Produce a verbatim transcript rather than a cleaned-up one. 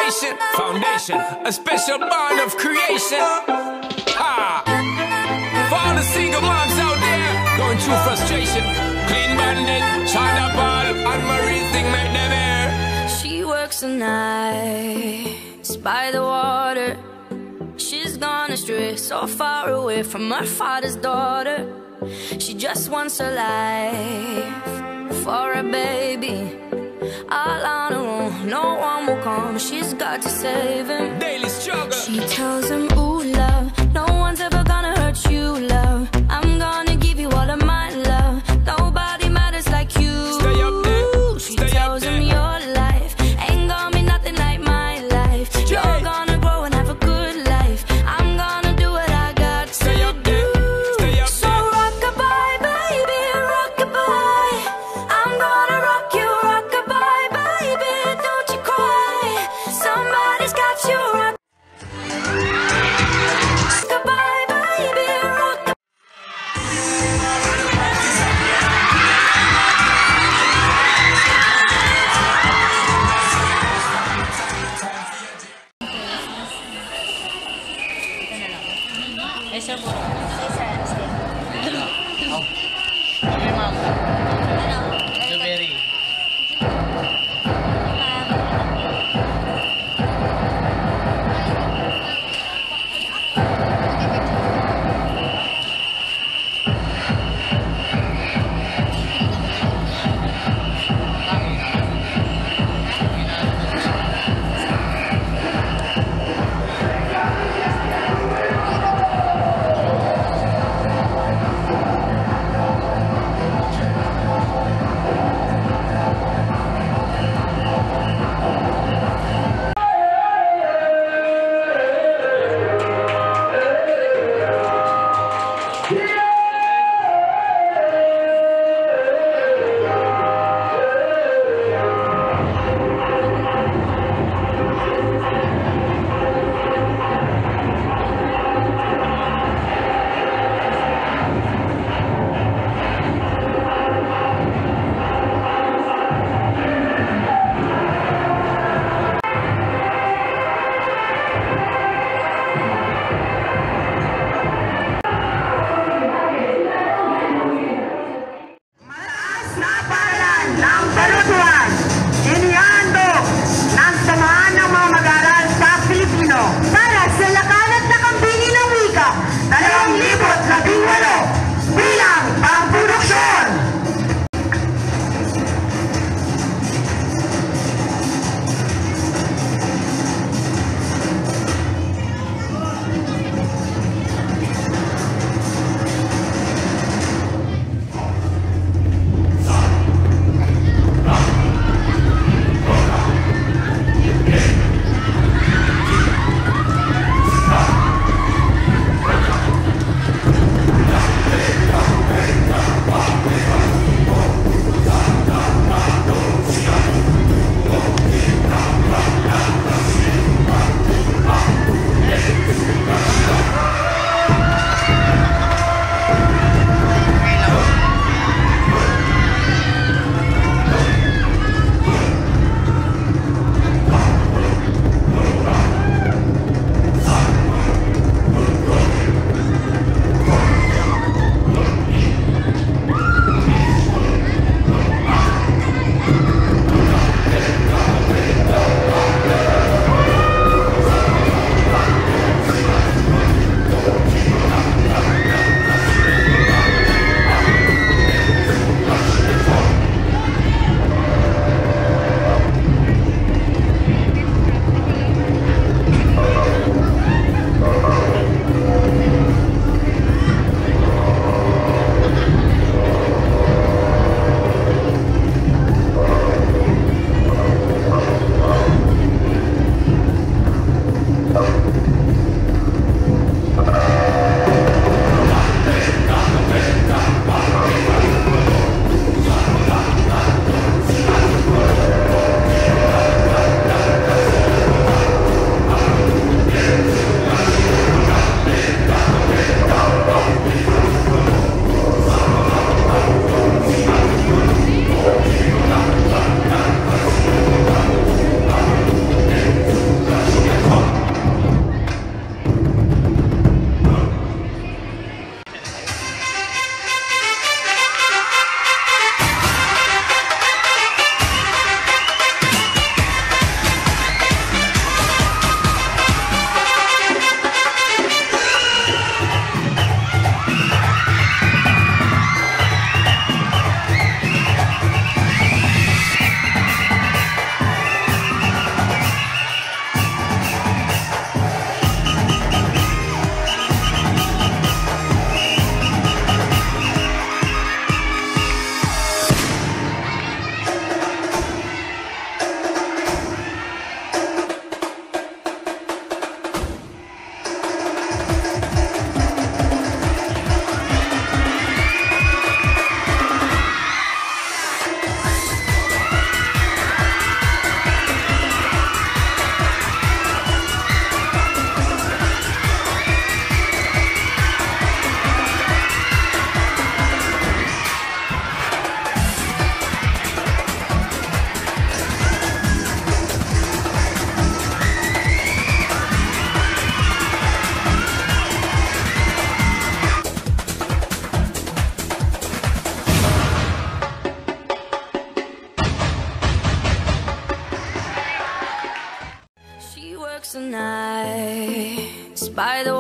inspiration, foundation, a special bond of creation. Ha! For all the single moms out there going through frustration, Clean Bandit, China Ball, and Marie thing make them air. She works the nights by the water. She's gone astray, so far away from her father's daughter. She just wants a life for a baby. All on her own, no one will come. She's got to save him. Daily struggle. She tells him, ooh, love, no one's ever gonna hurt you, love. I'm gonna give you all of my love. Nobody matters like you. Stay up there. She Stay tells up him there. your life ain't gonna be nothing like my life. Yeah. You're gonna grow and have a good life. I'm gonna do what I got Stay to up there. do. Stay up So there. rock-a-bye, baby, rock-a-bye. I'm gonna rock you, rock-a-bye, baby. Don't you cry. Somebody's got you rock. by the